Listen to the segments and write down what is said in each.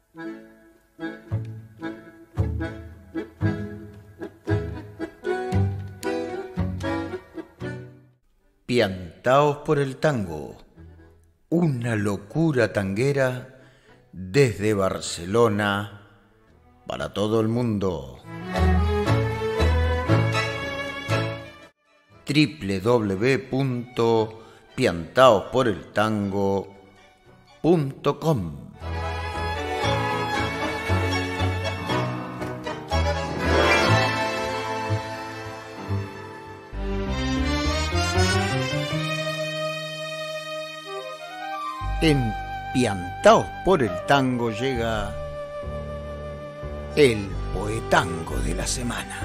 Piantaos por el tango, una locura tanguera desde Barcelona para todo el mundo. www.piantaosporeltango.com. En Piantaos por el Tango llega el poetango de la semana.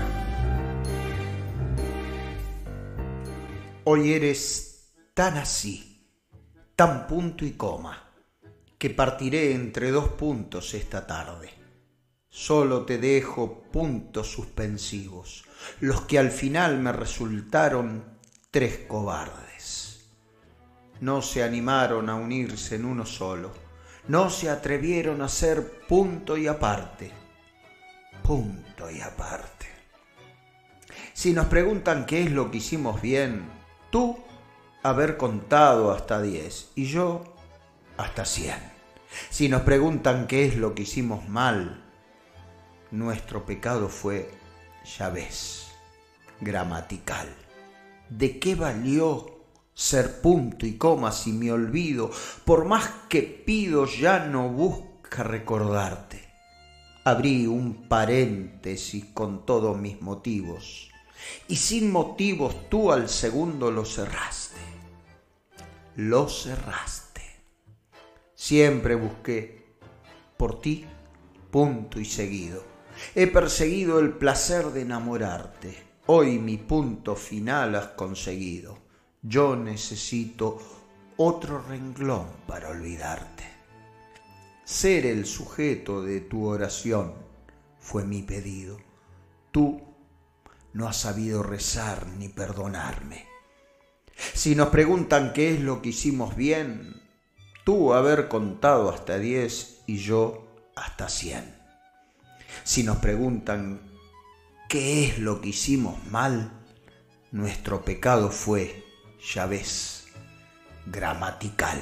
Hoy eres tan así, tan punto y coma, que partiré entre dos puntos esta tarde. Solo te dejo puntos suspensivos, los que al final me resultaron tres cobardes. No se animaron a unirse en uno solo, no se atrevieron a ser punto y aparte. Punto y aparte. Si nos preguntan qué es lo que hicimos bien, tú haber contado hasta 10 y yo hasta 100. Si nos preguntan qué es lo que hicimos mal, nuestro pecado fue, ya ves, gramatical. ¿De qué valió ser punto y coma si mi olvido, por más que pido, ya no busca recordarte? Abrí un paréntesis con todos mis motivos, y sin motivos tú al segundo lo cerraste. Lo cerraste. Siempre busqué por ti, punto y seguido. He perseguido el placer de enamorarte. Hoy mi punto final has conseguido. Yo necesito otro renglón para olvidarte. Ser el sujeto de tu oración fue mi pedido. Tú no has sabido rezar ni perdonarme. Si nos preguntan qué es lo que hicimos bien, tú haber contado hasta 10 y yo hasta 100. Si nos preguntan qué es lo que hicimos mal, nuestro pecado fue, ya ves, gramatical.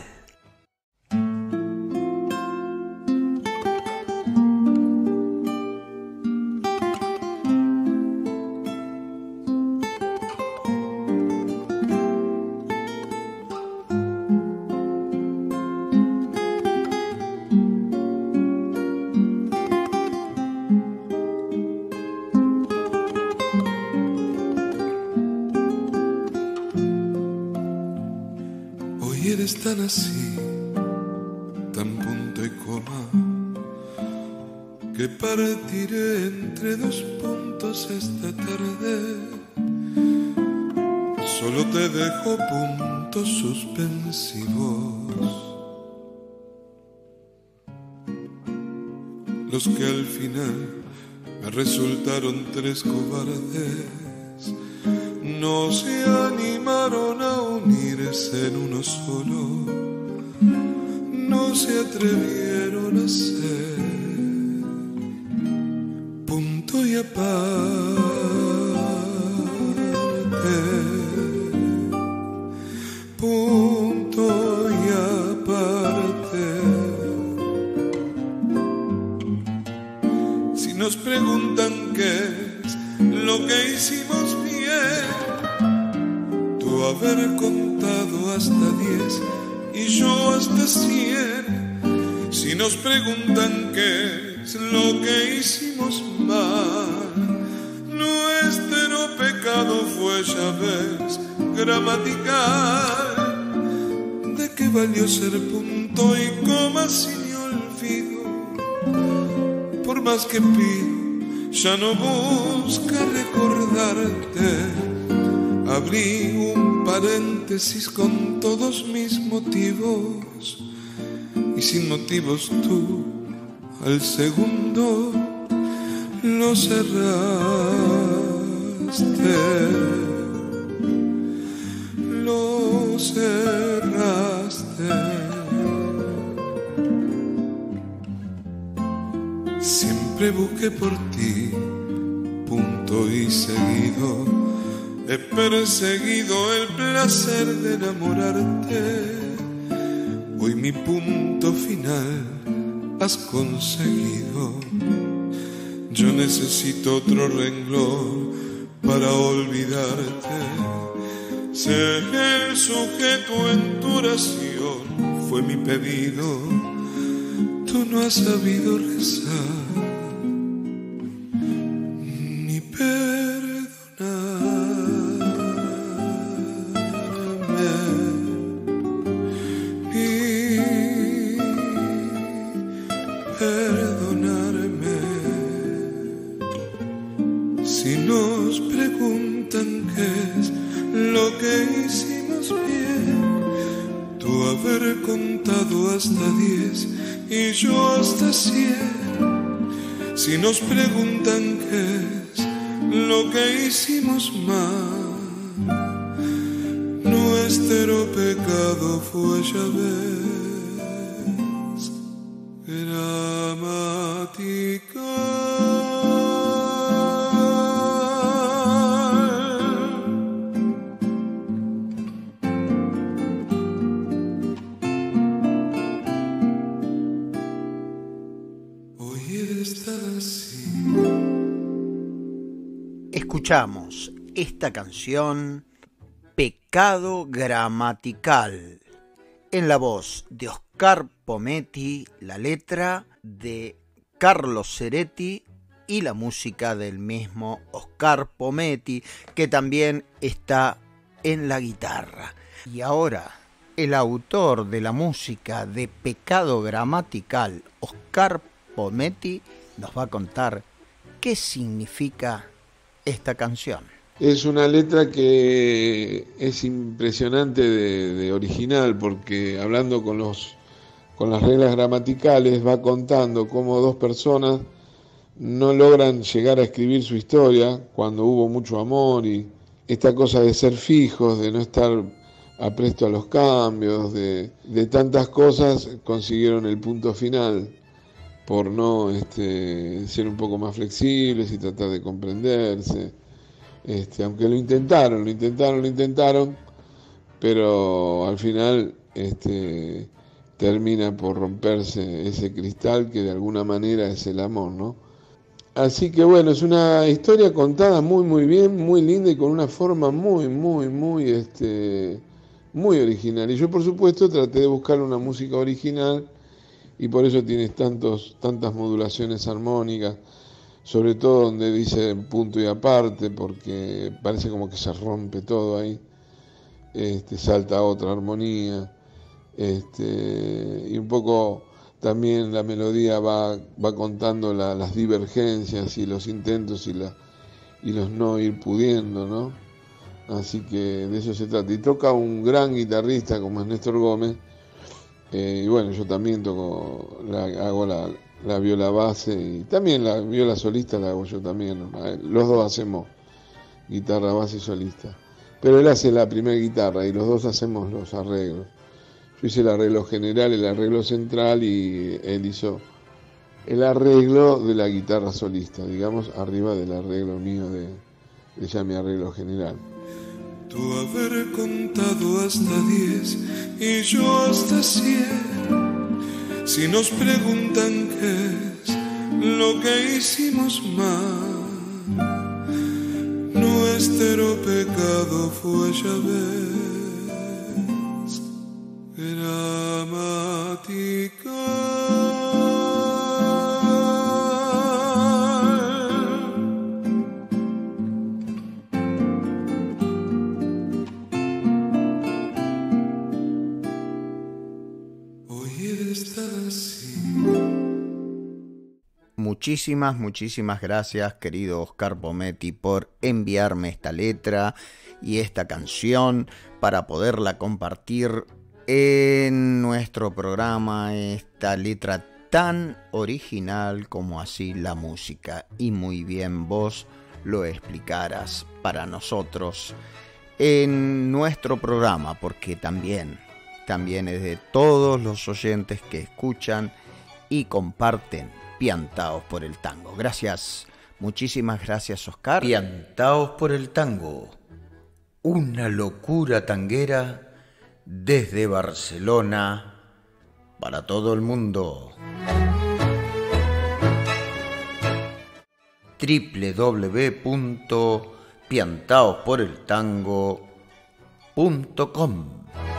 Tan así, tan punto y coma, que partiré entre dos puntos esta tarde. Solo te dejo puntos suspensivos, los que al final me resultaron tres cobardes. No se animaron a unirse en uno solo, no se atrevieron a ser punto y aparte, punto y aparte. Si nos preguntan qué es lo que hicimos bien, haber contado hasta 10 y yo hasta 100. Si nos preguntan qué es lo que hicimos mal, nuestro pecado fue, ya ves, gramatical. ¿De qué valió ser punto y coma si me olvido? Por más que pido, ya no busca recordarte. Abrí un paréntesis con todos mis motivos, y sin motivos tú al segundo lo cerraste, lo cerraste. Siempre busqué por ti, punto y seguido. He perseguido el placer de enamorarte. Hoy mi punto final has conseguido. Yo necesito otro renglón para olvidarte. Ser el sujeto en tu oración fue mi pedido. Tú no has sabido rezar ni perdonarme, ni perdonarme. Si nos preguntan qué es lo que hicimos bien, tú haber contado hasta 10 y yo hasta 100. Si nos preguntan qué es lo que hicimos mal, nuestro pecado fue, ya ves, Escuchamos esta canción, Pecado Gramatical, en la voz de Oscar Pometti, la letra de Carlos Ceretti y la música del mismo Oscar Pometti, que también está en la guitarra. Y ahora, el autor de la música de Pecado Gramatical, Oscar Pometti, nos va a contar qué significa esta canción. Es una letra que es impresionante de original, porque hablando con las reglas gramaticales va contando cómo dos personas no logran llegar a escribir su historia cuando hubo mucho amor, y esta cosa de ser fijos, de no estar apresto a los cambios, de tantas cosas, consiguieron el punto final por no ser un poco más flexibles y tratar de comprenderse. Aunque lo intentaron, pero al final termina por romperse ese cristal que de alguna manera es el amor, ¿no? Así que bueno, es una historia contada muy muy bien, muy linda y con una forma muy original. Y yo por supuesto traté de buscar una música original, y por eso tienes tantas modulaciones armónicas, sobre todo donde dice punto y aparte, porque parece como que se rompe todo ahí, salta otra armonía, y un poco también la melodía va contando las divergencias y los intentos y los no ir pudiendo, ¿no? Así que de eso se trata. Y toca un gran guitarrista como es Néstor Gómez. Y bueno, yo también hago la viola base, y también la viola solista la hago yo también. Los dos hacemos guitarra base y solista. Pero él hace la primera guitarra y los dos hacemos los arreglos. Yo hice el arreglo general, el arreglo central, y él hizo el arreglo de la guitarra solista, digamos, arriba del arreglo mío de ya mi arreglo general. Tú haber contado hasta 10 y yo hasta 100. Si nos preguntan qué es lo que hicimos mal, nuestro pecado fue, ya ves, gramatical. Muchísimas gracias, querido Oscar Pometti, por enviarme esta letra y esta canción para poderla compartir en nuestro programa, esta letra tan original como así la música. Y muy bien vos lo explicaras para nosotros en nuestro programa, porque también es de todos los oyentes que escuchan y comparten Piantaos por el tango. Gracias, muchísimas gracias, Oscar. Piantaos por el tango, una locura tanguera desde Barcelona para todo el mundo. www.piantaosporeltango.com